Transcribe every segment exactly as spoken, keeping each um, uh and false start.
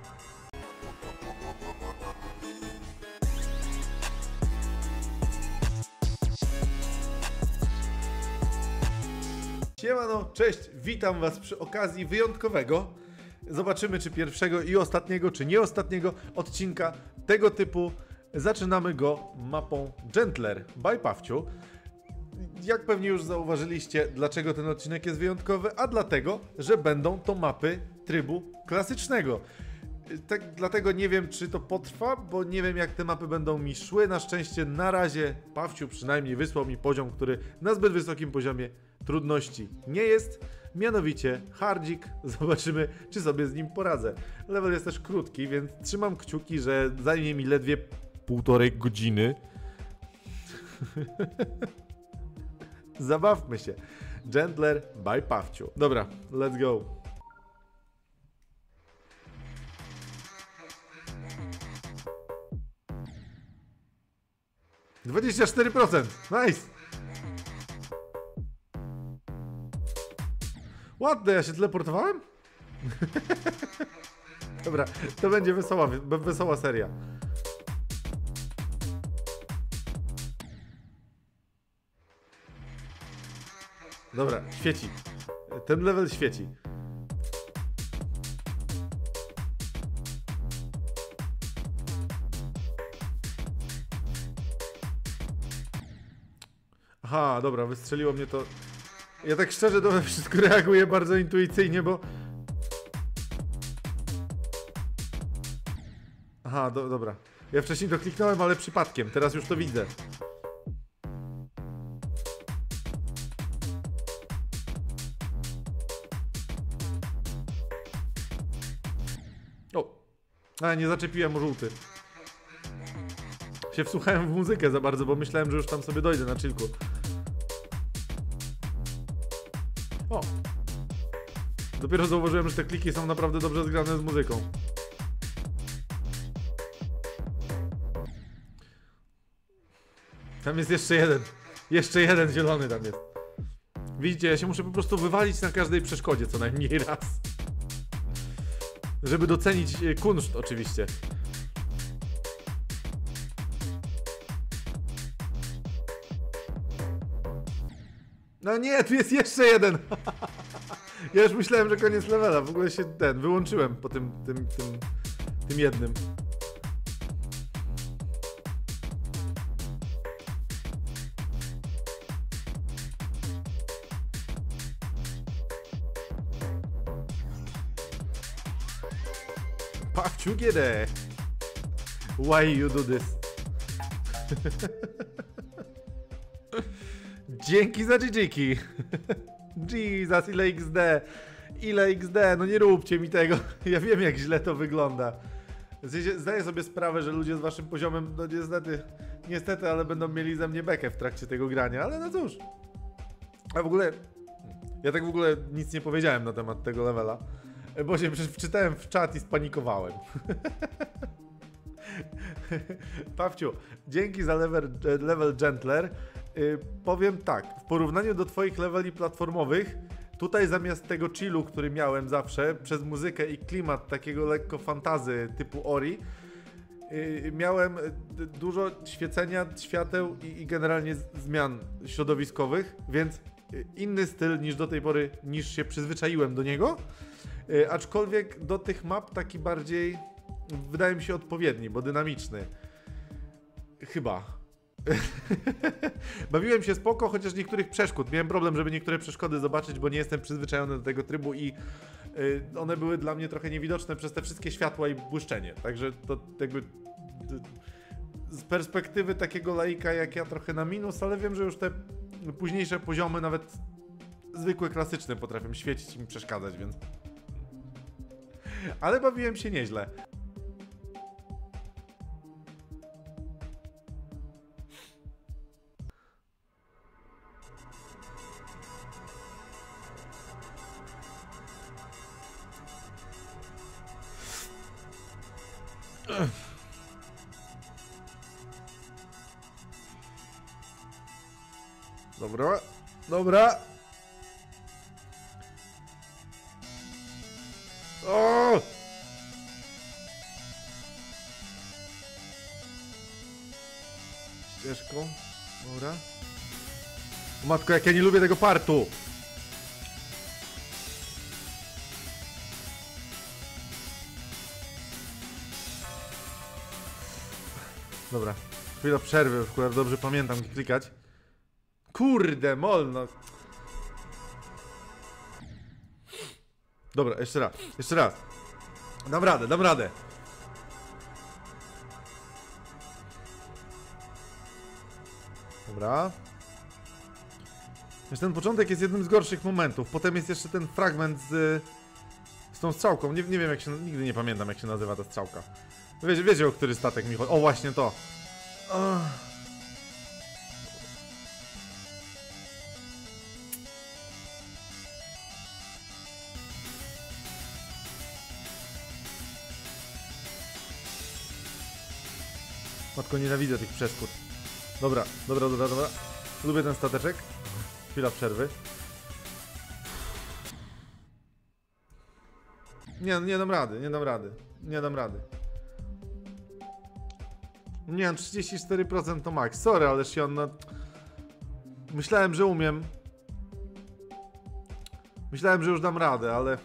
Siemano, cześć, witam was przy okazji wyjątkowego, zobaczymy czy pierwszego i ostatniego, czy nie ostatniego odcinka tego typu. Zaczynamy go mapą Gentler by Pawciu. Jak pewnie już zauważyliście, dlaczego ten odcinek jest wyjątkowy? A dlatego, że będą to mapy trybu klasycznego. Tak, dlatego nie wiem, czy to potrwa, bo nie wiem, jak te mapy będą mi szły. Na szczęście na razie Pawciu przynajmniej wysłał mi poziom, który na zbyt wysokim poziomie trudności nie jest. Mianowicie hardzik. Zobaczymy, czy sobie z nim poradzę. Level jest też krótki, więc trzymam kciuki, że zajmie mi ledwie półtorej godziny. Zabawmy się. Gentler by Pawciu. Dobra, let's go. dwadzieścia cztery procent. Nice. Ładne, ja się teleportowałem? Dobra, to będzie wesoła, wesoła seria. Dobra, świeci. Ten level świeci. Aha, dobra, wystrzeliło mnie to. Ja tak szczerze to wszystko reaguję bardzo intuicyjnie, bo... Aha, do, dobra. Ja wcześniej to kliknąłem, ale przypadkiem. Teraz już to widzę. O! A, nie zaczepiłem o żółty. Się wsłuchałem w muzykę za bardzo, bo myślałem, że już tam sobie dojdę na chillku. O! Dopiero zauważyłem, że te kliki są naprawdę dobrze zgrane z muzyką. Tam jest jeszcze jeden. Jeszcze jeden zielony tam jest. Widzicie, ja się muszę po prostu wywalić na każdej przeszkodzie co najmniej raz. Żeby docenić kunszt oczywiście. No nie, tu jest jeszcze jeden. Ja już myślałem, że koniec levela. W ogóle się ten wyłączyłem po tym, tym, tym, tym jednym. Pawciu, giede. Why you do this? Dzięki za dżidżiki. Jesus, ile X D. Ile X D, no nie róbcie mi tego. Ja wiem, jak źle to wygląda. Zdaję sobie sprawę, że ludzie z waszym poziomem, no niestety, niestety, ale będą mieli ze mnie bekę w trakcie tego grania, ale no cóż. A w ogóle, ja tak w ogóle nic nie powiedziałem na temat tego levela, bo się wczytałem w czat i spanikowałem. Pawciu, dzięki za level, level Gentler. Yy, powiem tak, w porównaniu do twoich leveli platformowych, tutaj zamiast tego chillu, który miałem zawsze, przez muzykę i klimat takiego lekko fantazy typu Ori, yy, miałem dużo świecenia, świateł i, i generalnie zmian środowiskowych, więc inny styl niż do tej pory, niż się przyzwyczaiłem do niego, yy, aczkolwiek do tych map taki bardziej, wydaje mi się, odpowiedni, bo dynamiczny. Chyba. Bawiłem się spoko, chociaż niektórych przeszkód. Miałem problem, żeby niektóre przeszkody zobaczyć, bo nie jestem przyzwyczajony do tego trybu i y, one były dla mnie trochę niewidoczne przez te wszystkie światła i błyszczenie. Także to jakby y, z perspektywy takiego laika jak ja trochę na minus, ale wiem, że już te późniejsze poziomy, nawet zwykłe, klasyczne, potrafią świecić i mi przeszkadzać, więc... Ale bawiłem się nieźle. Dobra, dobra. O! Pieszką. Dobra. O matko, jak ja nie lubię tego partu! Dobra. Chwila przerwy, akurat dobrze pamiętam, gdzie klikać. Kurde, molno. Dobra, jeszcze raz, jeszcze raz. Dam radę, dam radę. Dobra. Wiesz, ten początek jest jednym z gorszych momentów. Potem jest jeszcze ten fragment z, z tą strzałką. Nie, nie wiem jak się, nigdy nie pamiętam jak się nazywa ta strzałka. Wiecie, wiecie o który statek mi chodzi. O, właśnie to. Oh. Matko, nienawidzę tych przeszkód. Dobra, dobra, dobra, dobra. Lubię ten stateczek. Chwila przerwy. Nie, nie dam rady, nie dam rady. Nie dam rady. Nie, trzydzieści cztery procent to max. Sorry, ale się on... No... Myślałem, że umiem. Myślałem, że już dam radę, ale...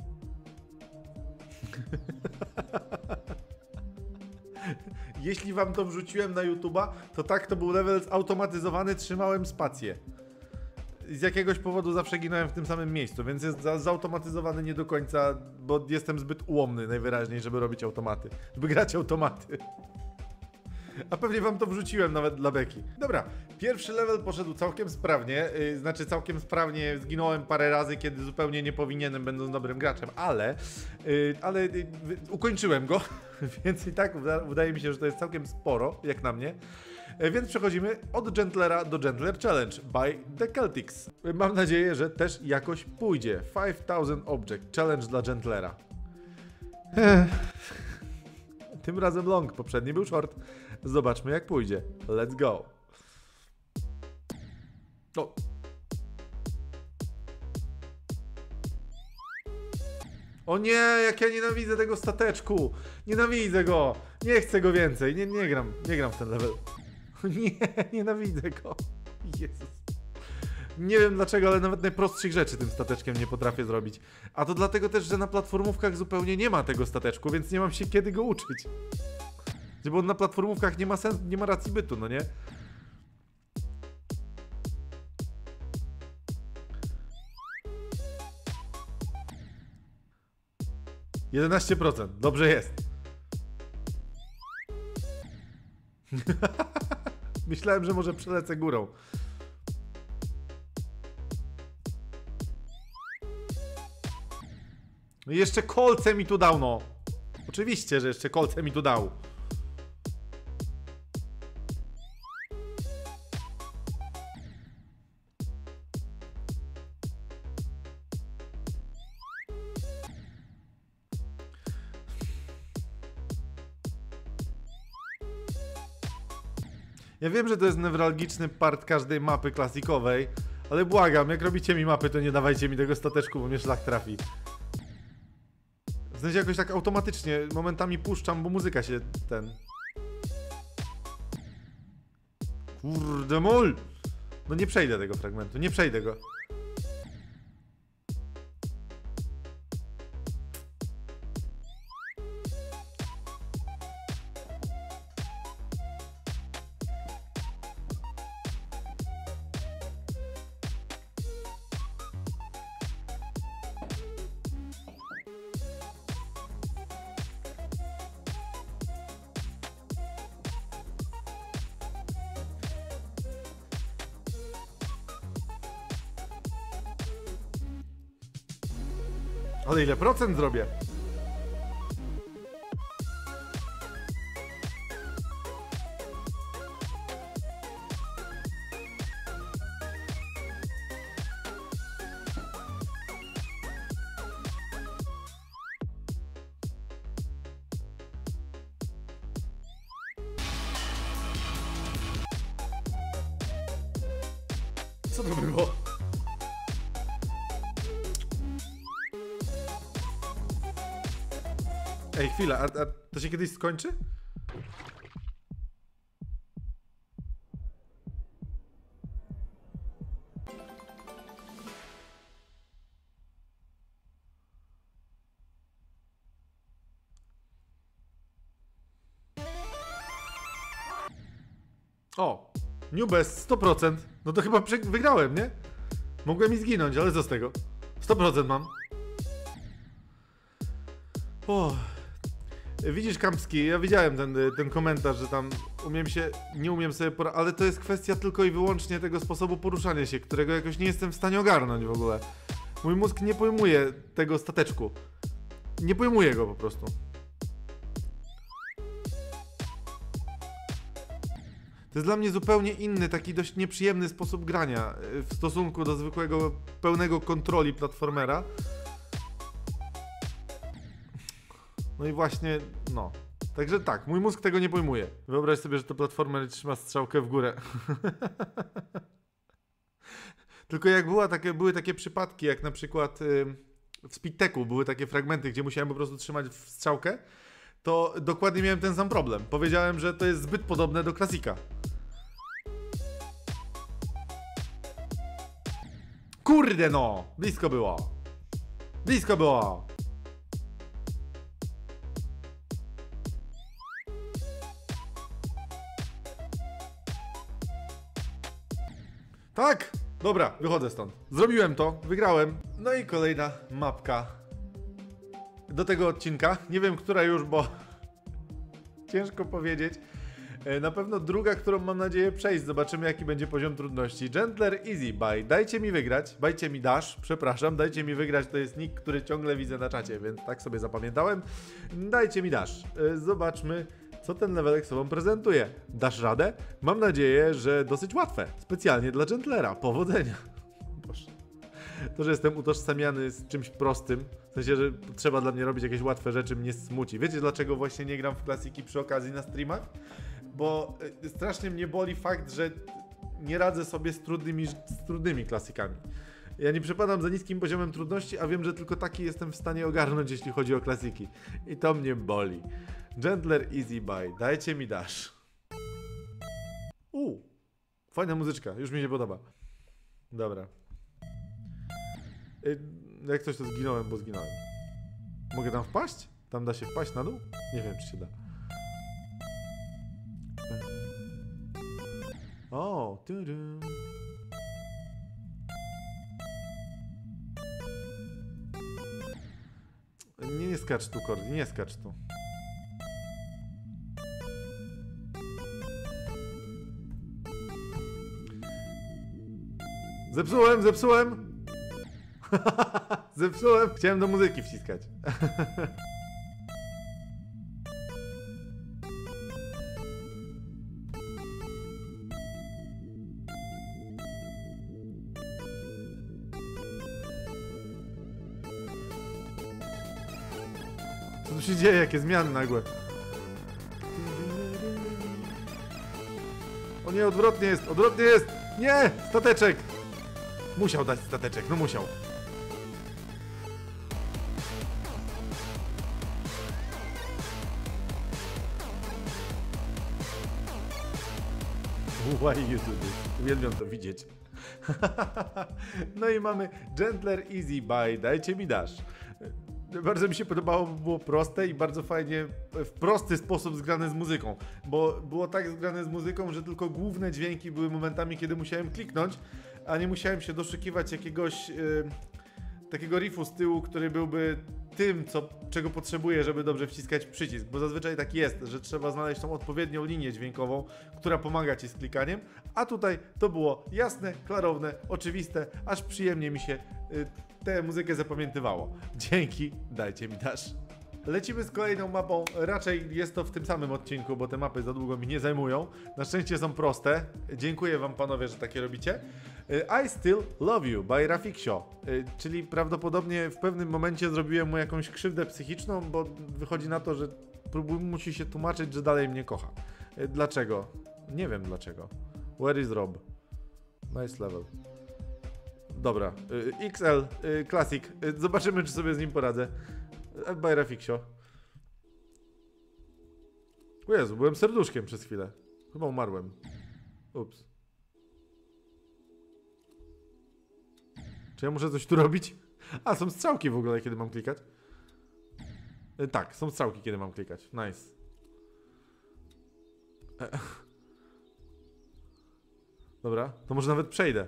Jeśli wam to wrzuciłem na YouTube'a, to tak, to był level zautomatyzowany, trzymałem spację. Z jakiegoś powodu zawsze ginąłem w tym samym miejscu, więc jest za zautomatyzowany nie do końca, bo jestem zbyt ułomny najwyraźniej, żeby robić automaty. Żeby grać automaty. A pewnie wam to wrzuciłem nawet dla beki. Dobra, pierwszy level poszedł całkiem sprawnie, yy, znaczy całkiem sprawnie, zginąłem parę razy, kiedy zupełnie nie powinienem, będąc dobrym graczem, ale, yy, ale yy, ukończyłem go, więc i tak wydaje mi się, że to jest całkiem sporo, jak na mnie. Yy, więc przechodzimy od Gentlera do Gentler Challenge by The Celtics. Yy, mam nadzieję, że też jakoś pójdzie. pięć tysięcy Object Challenge dla Gentlera. Ech. Tym razem long, poprzedni był short. Zobaczmy jak pójdzie. Let's go. O. O nie, jak ja nienawidzę tego stateczku. Nienawidzę go. Nie chcę go więcej. Nie, nie gram. Nie gram w ten level. Nie, nienawidzę go. Jezus. Nie wiem dlaczego, ale nawet najprostszych rzeczy tym stateczkiem nie potrafię zrobić. A to dlatego też, że na platformówkach zupełnie nie ma tego stateczku, więc nie mam się kiedy go uczyć. Bo on na platformówkach nie ma sensu, nie ma racji bytu, no nie? jedenaście procent, dobrze jest. Myślałem, że może przelecę górą. No i jeszcze kolce mi tu dał, no. Oczywiście, że jeszcze kolce mi tu dał. Ja wiem, że to jest newralgiczny part każdej mapy klasikowej, ale błagam, jak robicie mi mapy, to nie dawajcie mi tego stateczku, bo mnie szlak trafi. W sensie jakoś tak automatycznie momentami puszczam, bo muzyka się ten... Kurde mol! No nie przejdę tego fragmentu, nie przejdę go. Ale ile procent zrobię? Co to było? Ej, chwila, a, a to się kiedyś skończy? O, Nubes sto procent. No to chyba wygrałem, nie? Mogłem i zginąć, ale co z tego? sto procent mam. O. Widzisz, Kampski, ja widziałem ten, ten komentarz, że tam umiem się, nie umiem sobie poradzić, ale to jest kwestia tylko i wyłącznie tego sposobu poruszania się, którego jakoś nie jestem w stanie ogarnąć w ogóle. Mój mózg nie pojmuje tego stateczku. Nie pojmuje go po prostu. To jest dla mnie zupełnie inny, taki dość nieprzyjemny sposób grania w stosunku do zwykłego, pełnego kontroli platformera. No i właśnie, no. Także tak, mój mózg tego nie pojmuje. Wyobraź sobie, że to platformer trzyma strzałkę w górę. Tylko jak była takie, były takie przypadki, jak na przykład yy, w Speedtechu były takie fragmenty, gdzie musiałem po prostu trzymać strzałkę, to dokładnie miałem ten sam problem. Powiedziałem, że to jest zbyt podobne do klasika. Kurde no! Blisko było! Blisko było! Tak! Dobra, wychodzę stąd. Zrobiłem to, wygrałem. No i kolejna mapka do tego odcinka. Nie wiem, która już, bo ciężko powiedzieć. Na pewno druga, którą mam nadzieję przejść. Zobaczymy, jaki będzie poziom trudności. Gentler Easy by Dajcie mi wygrać. Dajcie mi dash, przepraszam. Dajcie mi wygrać, to jest nick, który ciągle widzę na czacie, więc tak sobie zapamiętałem. Dajcie mi dash. Zobaczmy, co ten levelek sobą prezentuje. Dasz radę? Mam nadzieję, że dosyć łatwe. Specjalnie dla Gentlera. Powodzenia. Boże. To, że jestem utożsamiany z czymś prostym, w sensie, że trzeba dla mnie robić jakieś łatwe rzeczy, mnie smuci. Wiecie, dlaczego właśnie nie gram w klasiki przy okazji na streamach? Bo strasznie mnie boli fakt, że nie radzę sobie z trudnymi, z trudnymi klasykami. Ja nie przepadam za niskim poziomem trudności, a wiem, że tylko taki jestem w stanie ogarnąć, jeśli chodzi o klasyki. I to mnie boli. Gentler Easy Buy. Dajcie mi dash. Uuu. Fajna muzyczka. Już mi się podoba. Dobra. Jak coś, to zginąłem, bo zginąłem. Mogę tam wpaść? Tam da się wpaść na dół? Nie wiem, czy się da. O, tudum. Nie, nie skacz tu, Kordi, nie skacz tu. Zepsułem, zepsułem! Zepsułem! Chciałem do muzyki wciskać. Co tu się dzieje? Jakie zmiany nagłe? O nie, odwrotnie jest! Odwrotnie jest! Nie! Stateczek! Musiał dać stateczek, no musiał. Why you do this? Uwielbiam to widzieć. No i mamy Gentler Easy Buy. Dajcie mi dash. Bardzo mi się podobało, bo było proste i bardzo fajnie, w prosty sposób zgrane z muzyką. Bo było tak zgrane z muzyką, że tylko główne dźwięki były momentami, kiedy musiałem kliknąć, a nie musiałem się doszukiwać jakiegoś yy, takiego riffu z tyłu, który byłby tym, co, czego potrzebuję, żeby dobrze wciskać przycisk. Bo zazwyczaj tak jest, że trzeba znaleźć tą odpowiednią linię dźwiękową, która pomaga ci z klikaniem, a tutaj to było jasne, klarowne, oczywiste, aż przyjemnie mi się yy, tę muzykę zapamiętywało. Dzięki, dajcie mi dash. Lecimy z kolejną mapą, raczej jest to w tym samym odcinku, bo te mapy za długo mi nie zajmują. Na szczęście są proste. Dziękuję wam, panowie, że takie robicie. I Still Love You by Rafiksio, czyli prawdopodobnie w pewnym momencie zrobiłem mu jakąś krzywdę psychiczną, bo wychodzi na to, że próbuj, musi się tłumaczyć, że dalej mnie kocha. Dlaczego? Nie wiem dlaczego. Where is Rob? Nice level. Dobra, X L, Classic. Zobaczymy, czy sobie z nim poradzę. By Rafiksio. O Jezu, byłem serduszkiem przez chwilę. Chyba umarłem. Ups. Czy ja muszę coś tu robić? A, są strzałki w ogóle, kiedy mam klikać. E, tak, są strzałki, kiedy mam klikać. Nice. E. Dobra, to może nawet przejdę.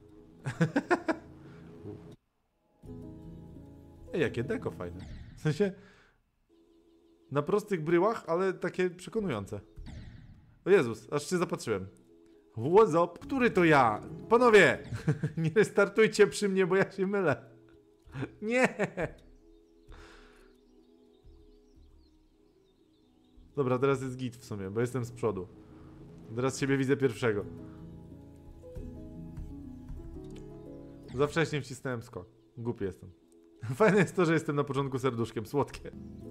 Ej, jakie deko fajne. W sensie... Na prostych bryłach, ale takie przekonujące. O Jezus, aż się zapatrzyłem. What's up? Który to ja? Panowie! Nie restartujcie przy mnie, bo ja się mylę. Nie! Dobra, teraz jest git w sumie, bo jestem z przodu. Teraz siebie widzę pierwszego. Za wcześnie wcisnąłem skok. Głupi jestem. Fajne jest to, że jestem na początku serduszkiem. Słodkie.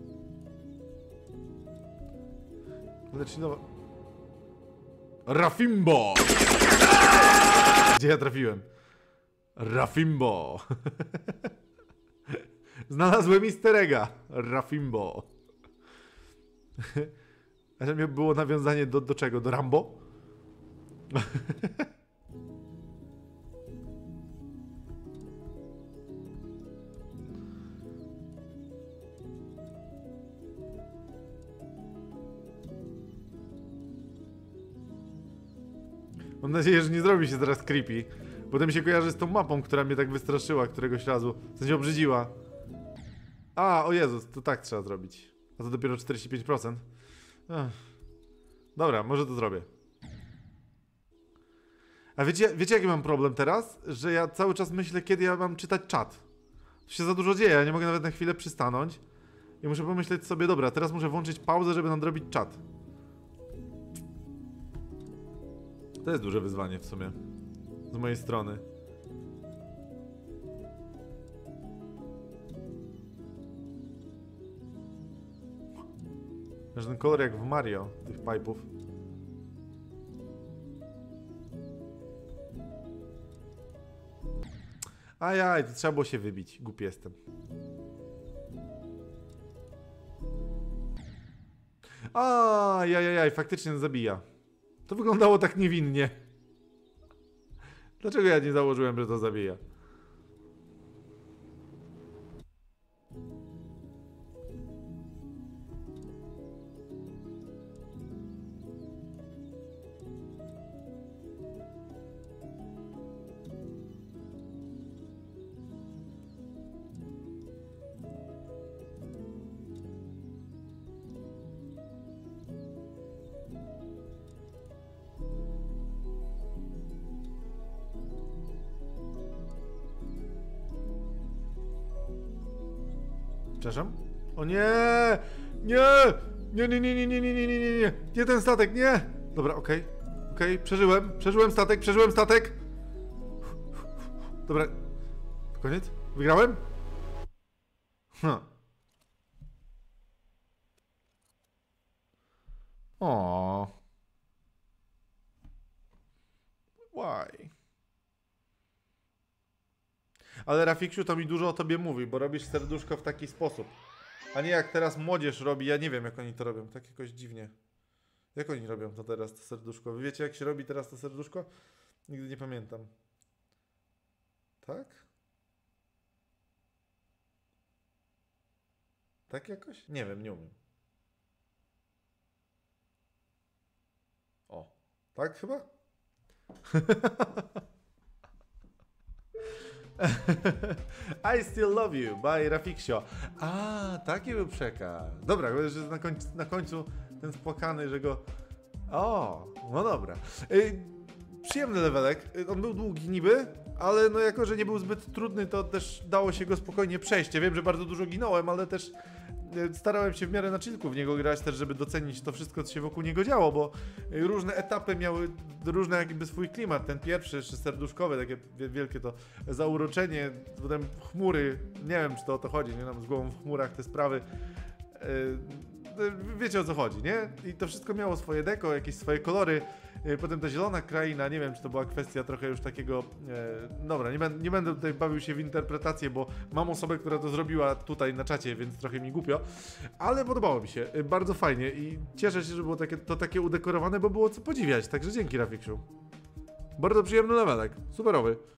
Leci nowa... Rafimbo! Gdzie ja trafiłem? Rafimbo! Znalazłem easter egga. Rafimbo. A że było nawiązanie do, do czego? Do Rambo? Mam nadzieję, że nie zrobi się teraz creepy. Potem się kojarzy z tą mapą, która mnie tak wystraszyła któregoś razu. W sensie obrzydziła. A, o Jezus, to tak trzeba zrobić. A to dopiero czterdzieści pięć procent. Ech. Dobra, może to zrobię. A wiecie, wiecie jaki mam problem teraz? Że ja cały czas myślę, kiedy ja mam czytać czat. Tu się za dużo dzieje, ja nie mogę nawet na chwilę przystanąć. I muszę pomyśleć sobie, dobra, teraz muszę włączyć pauzę, żeby nadrobić czat. To jest duże wyzwanie w sumie. Z mojej strony. Masz ten kolor jak w Mario, tych pipe'ów. Ajaj, to trzeba było się wybić. Głupi jestem. Ajajaj, faktycznie zabija. To wyglądało tak niewinnie. Dlaczego ja nie założyłem, że to zabija? Przepraszam? O nie! Nie! Nie, nie, nie, nie, nie, nie, nie, nie, nie, nie, nie ten statek, nie! Dobra, okej, okay. okej, okay. przeżyłem, przeżyłem statek, przeżyłem statek! Dobra, koniec? Wygrałem? Huh. O. Why? Ale Rafiksiu, to mi dużo o tobie mówi, bo robisz serduszko w taki sposób. A nie jak teraz młodzież robi, ja nie wiem jak oni to robią, tak jakoś dziwnie. Jak oni robią to teraz, to serduszko? Wy wiecie jak się robi teraz to serduszko? Nigdy nie pamiętam. Tak? Tak jakoś? Nie wiem, nie umiem. O, tak chyba? I still love you by Rafiksio. A, taki był przekaz. Dobra, że na końcu, na końcu ten spłakany, że go... O, no dobra. Yy, przyjemny levelek. On był długi niby, ale no jako, że nie był zbyt trudny, to też dało się go spokojnie przejść. Ja wiem, że bardzo dużo ginąłem, ale też starałem się w miarę na chillku w niego grać, też żeby docenić to wszystko, co się wokół niego działo, bo różne etapy miały różny jakby swój klimat. Ten pierwszy, jeszcze serduszkowy, takie wielkie to zauroczenie, potem chmury, nie wiem, czy to o to chodzi, nie? Nam z głową w chmurach te sprawy. Wiecie o co chodzi, nie? I to wszystko miało swoje deko, jakieś swoje kolory. Potem ta zielona kraina, nie wiem, czy to była kwestia trochę już takiego... E, dobra, nie, nie będę tutaj bawił się w interpretację, bo mam osobę, która to zrobiła tutaj na czacie, więc trochę mi głupio. Ale podobało mi się, bardzo fajnie i cieszę się, że było takie, to takie udekorowane, bo było co podziwiać. Także dzięki, Rafiksiu. Bardzo przyjemny levelek, superowy.